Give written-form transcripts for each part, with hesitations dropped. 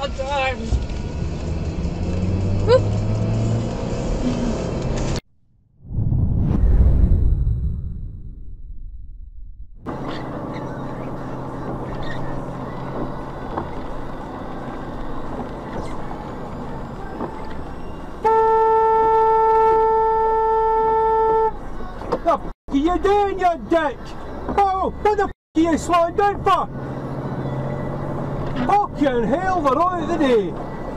goddamn. What the f*** are you doing, you dick? Oh, what the f*** are you slowing down for? Fucking hell, they're out today.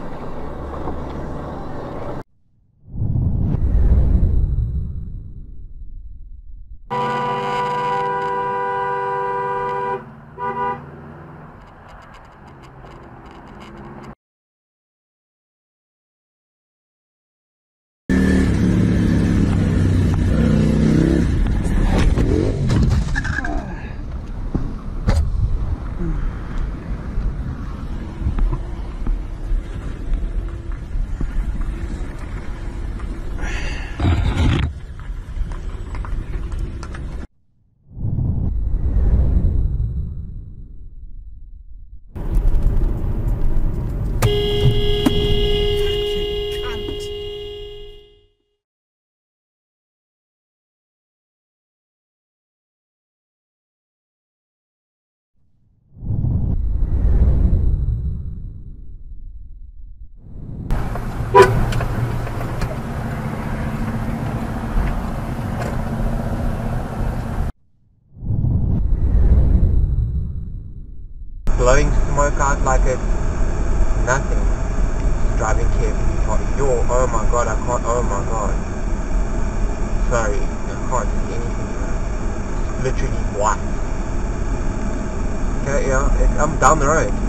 Blowing smoke out like it's nothing. Just driving carefully. Oh my god, I can't, oh my god. Sorry, I can't see anything. It's literally white. Okay, yeah, I'm down the road.